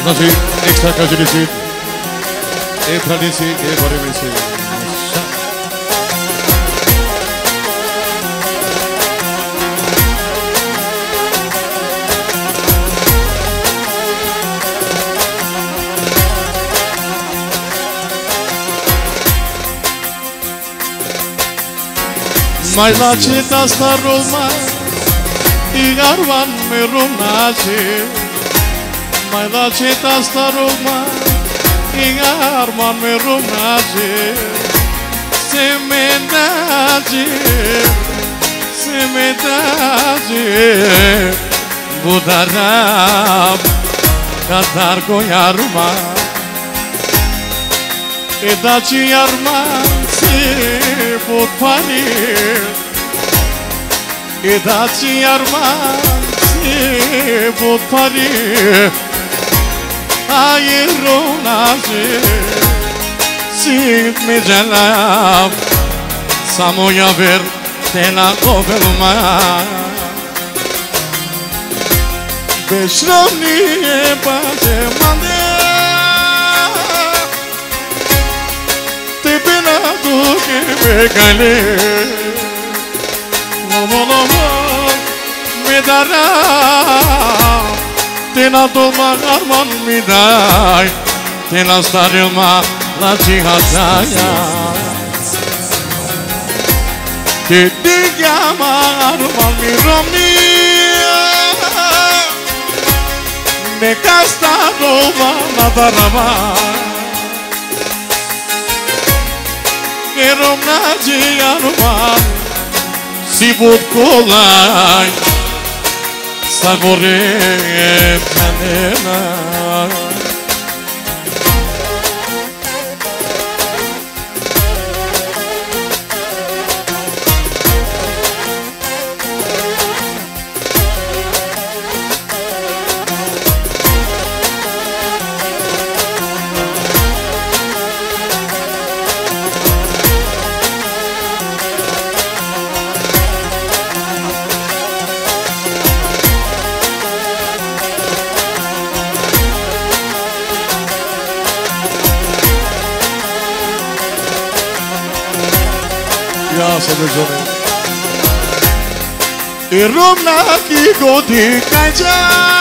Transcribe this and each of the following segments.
Znači, ekstra kaželi si, prali si, baremi si. Mai la ce asta Roma, Iarvan me rumnace. Mai la ce asta Roma, Iarvan me rumnace. Se me dace, Budaram, Qatar ko yarma, e daci yarma se pot pani, e daci yarma se pot pani. Ayrınace, sit mi cenab, samoya ver tela kovelma. Beşrani baje mande, te bina duke begale. Lomo me dara. Tena dolma arman mi dai, tena starilma la cihazaya. Te digama arman mi romnia, me casta dolma la darama. E romna ci arman, si bud kolai. Saborem canela. E romna ki godi kaja,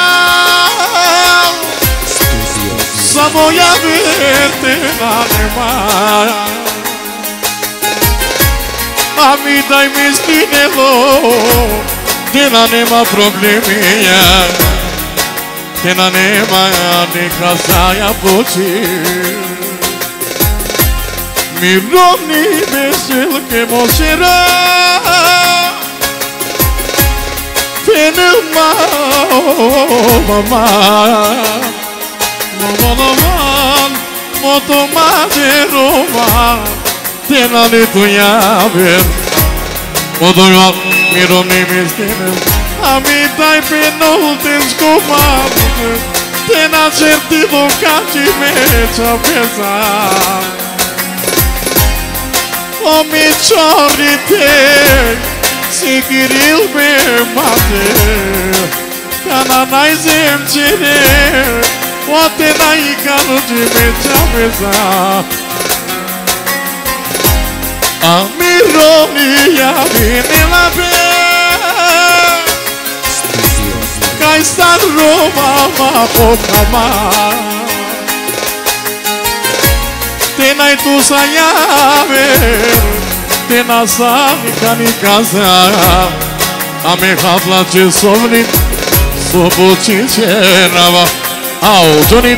samoya verte na nema. Amida miskinelo, tena nema problemia, tena nema ni kasaya pochi. Mi romni vesel ke mosera, penuma mama, motoma de Roma, tena le tuya ver, motoya mi romni vesel, amitai penultes comando, tena certivo canti mecha pesa. O mi ciorite, si kiril me mate, cananai zemcire, o te nai canu de me chaveza. A mi romia vine la pe, cai sta Roma ma potama. Tenai tu sayave, tena sanica ni casa, a me havla ce somni, sobo cincerava, au Johnny.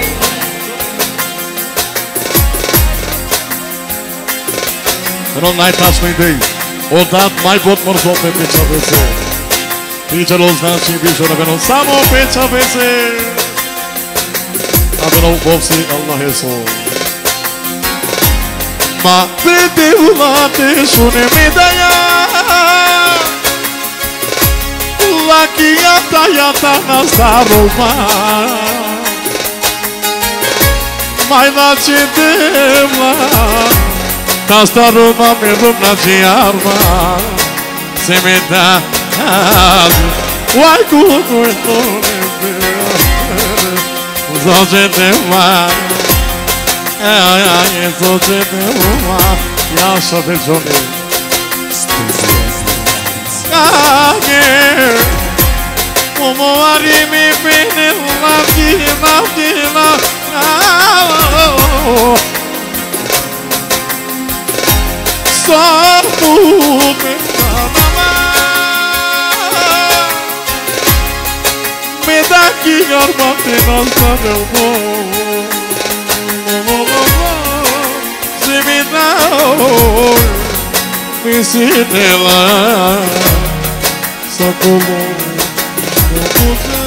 Non ai touch me day, o dat mai bot morso pe chavese, nici los naci bishora beno samo pe chavese, abeno bopsi Allah eso. Ma vedeva te sune medaglia, la chiata na sta Roma, mai la cedeva, ta sta Roma me Roma ci arma, se me da, uai cu Zođenema Zođenema Jaša de Johnny Umari mi beni Ladina Sarbu me kanama Me da ki yarmate nazar bo Se me da me sinela Sakomo